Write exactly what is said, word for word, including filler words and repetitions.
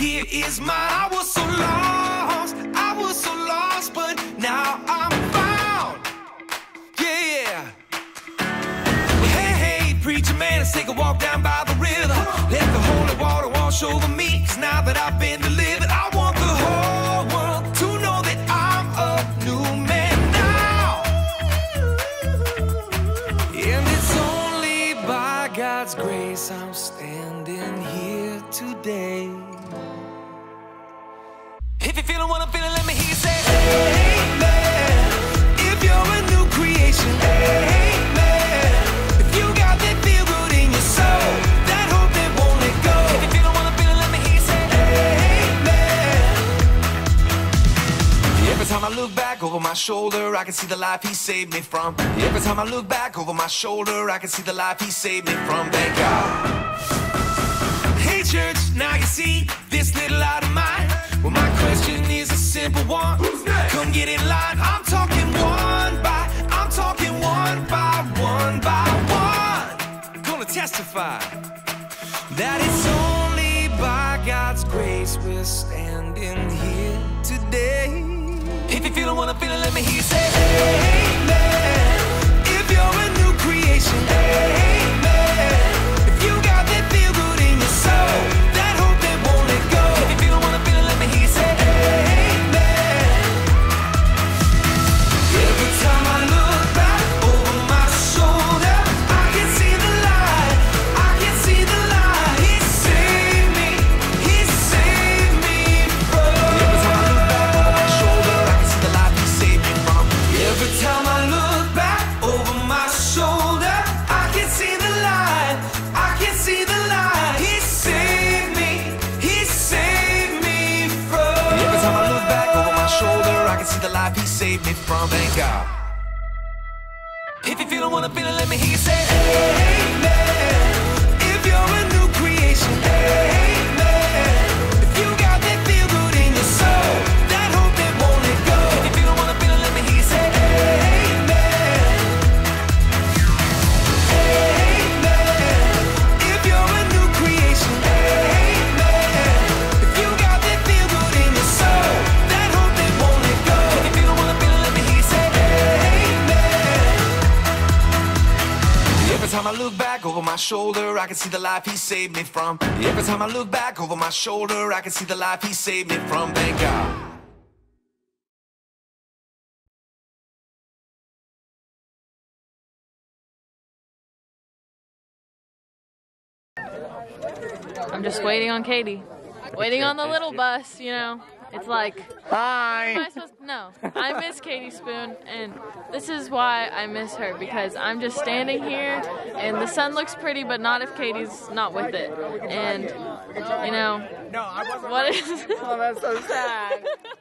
here is mine. I was so lost, I was so lost, but now I'm found. Yeah. Hey, hey, preacher man, let's take a walk down by the river. Let the holy water wash over me, 'cause now that I've been delivered, I want the whole world to know that I'm a new man now. And it's only by God's grace I'm standing here today. If you feeling what I'm feeling, let me hear you say amen. If you're a new creation, amen. If you got that feel good in your soul, that hope that won't let go. If you feeling what I'm feeling, let me hear you say amen. Every time I look back over my shoulder, I can see the life he saved me from. Every time I look back over my shoulder, I can see the life he saved me from. Thank God. Hey church, now you see this little light of mine. Well, my question is a simple one. Who's next? Come get in line. I'm talking one by, I'm talking one by one by one. Gonna testify that it's only by God's grace we're standing here today. If you feeling what I'm feeling, let me hear you say amen. If you're a new creation, amen. If you got that feel good in your soul, that hope that won't let go. If you feeling what I'm feeling, let me hear you say amen. Every time I look back over my shoulder, I can see the light, I can see the light. He saved me, he saved me from. Every time I look back over my shoulder, I can see the light he saved me from. Every time I look back over my shoulder, I can see the light, I can see the light. He saved me, he saved me from. Every time I look back over my shoulder, I can see the life he saved me from. Thank God. If you feeling what I'm feeling, let me hear you say amen. If you're a new creation, amen. If you got that feel good in your soul, that hope that won't let go. If you feeling what I'm feeling, let me hear you say amen. Amen. If you're a new creation, amen. If you got that feel good in your soul, that hope that won't let go. If you feeling what I'm feeling, let me hear you say amen. Every time I look back over my shoulder, I can see the life he saved me from. Every time I look back over my shoulder, I can see the life he saved me from. Thank God. I'm just waiting on Katie. Waiting on the little bus, you know. It's like, Hi. am I supposed to? No. I miss Katie Spoon, and this is why I miss her, because I'm just standing here, and the sun looks pretty, but not if Katie's not with it. And, you know, No, I wasn't. what is Oh, that's so sad.